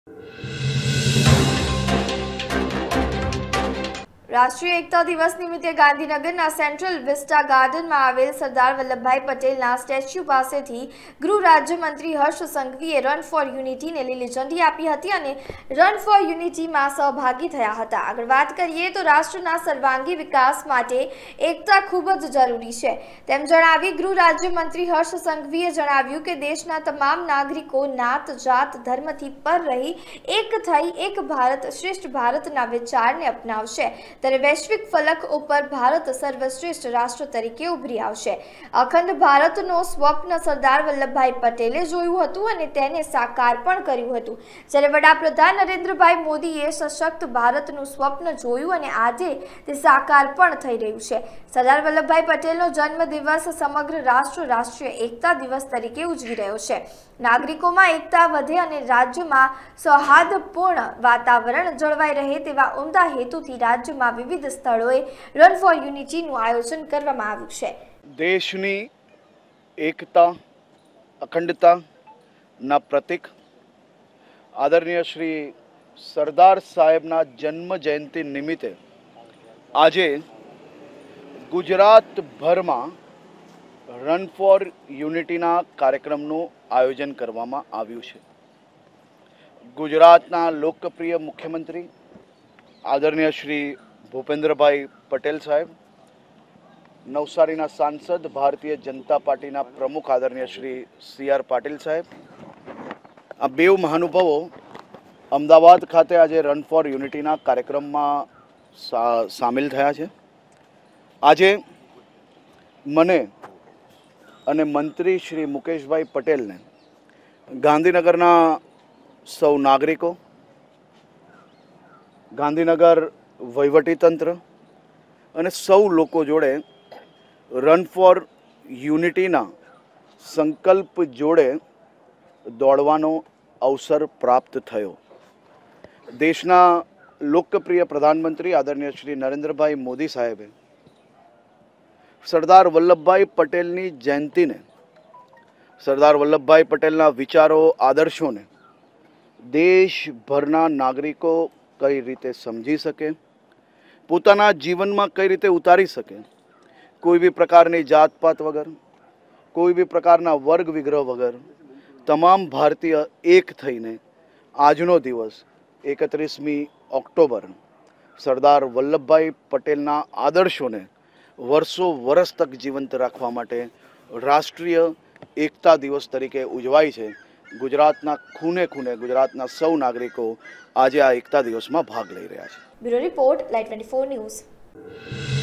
राष्ट्रीय एकता दिवस निमित्ते गांधीनगरना सेंट्रल विस्टा गार्डन में आवेल सरदार वल्लभभाई पटेलना स्टेच्यू पासेथी गृह राज्यमंत्री हर्ष संघवीए रन फॉर यूनिटी ने लीली झंडी आपी हती अने रन फॉर यूनिटी में सहभागी थया हता। आगळ वात करीए तो राष्ट्रना सर्वांगी विकास माटे एकता खूब ज जरूरी छे तेम जणावी गृह राज्यमंत्री हर्ष संघवीए जणाव्युं के देशना तमाम नागरिको नात जात धर्मथी पर रही एक थई एक भारत श्रेष्ठ भारतना विचारने अपनावशे ત્યારે વૈશ્વિક ફલક ઉપર ભારત સર્વશ્રેષ્ઠ રાષ્ટ્ર તરીકે ઉભરી આવશે। અખંડ ભારતનો સ્વપ્ન સરદાર વલ્લભભાઈ પટેલે જોયું હતું અને તેને સાકાર પણ કર્યું હતું। જ્યારે વડાપ્રધાન નરેન્દ્રભાઈ મોદીએ સશક્ત ભારતનું સ્વપ્ન જોયું અને આજે તે સાકાર પણ થઈ રહ્યું છે। સરદાર વલ્લભભાઈ પટેલનો જન્મદિવસ સમગ્ર રાષ્ટ્ર રાષ્ટ્રીય એકતા દિવસ તરીકે ઉજવી રહ્યો છે। નાગરિકોમાં એકતા વધે અને રાજ્યમાં સૌહાર્દપૂર્ણ વાતાવરણ જળવાઈ રહે તેવા ઉમદા હેતુથી રાજ્યમાં विविध स्थलोए रन फॉर यूनिटी નું આયોજન કરવામાં આવ્યું છે। દેશની એકતા અખંડતા ના પ્રતીક આદરણીય શ્રી સરદાર સાહેબના જન્મ જયંતિ નિમિત્તે આજે ગુજરાતભરમાં રન ફોર યુનિટીના કાર્યક્રમનું આયોજન કરવામાં આવ્યું છે। ગુજરાતના લોકપ્રિય મુખ્યમંત્રી આદરણીય શ્રી भूपेन्द्रभाई पटेल साहेब, नवसारीना सांसद भारतीय जनता पार्टीना प्रमुख आदरणीय श्री CR पाटील साहेब, आ बेव महानुभावो अमदावाद खाते आज रन फॉर यूनिटीना कार्यक्रम में सामिल थया छे। आज मने अने मंत्री श्री मुकेशभाई पटेल ने गांधीनगरना सौ नागरिकों, गांधीनगर वहीवटीतंत्र અને સૌ લોકો જોડે રન ફોર યુનિટીના સંકલ્પ જોડે દોડવાનો અવસર પ્રાપ્ત થયો। દેશના લોકપ્રિય પ્રધાનમંત્રી આદરણીય શ્રી નરેન્દ્રભાઈ મોદી સાહેબે સરદાર વલ્લભભાઈ પટેલની જયંતીને સરદાર વલ્લભભાઈ પટેલના વિચારો આદર્શોને દેશભરના નાગરિકો કઈ રીતે સમજી શકે, પોતાના જીવનમાં કઈ રીતે ઉતારી શકે, કોઈ બી પ્રકારની જાત પાત વગર, કોઈ બી પ્રકારના વર્ગ વિગ્રહ વગર તમામ ભારતીય એક થઈને આજનો દિવસ 31મી ઓક્ટોબર સરદાર વલ્લભભાઈ પટેલના આદર્શોને વર્ષો વર્ષ તક જીવંત રાખવા માટે રાષ્ટ્રીય એકતા દિવસ તરીકે ઉજવાય છે। ગુજરાતના ખૂને ખૂને ગુજરાતના સૌ નાગરિકો આજે આ એકતા દિવસમાં ભાગ લઈ રહ્યા છે। Bureau report light 24 news.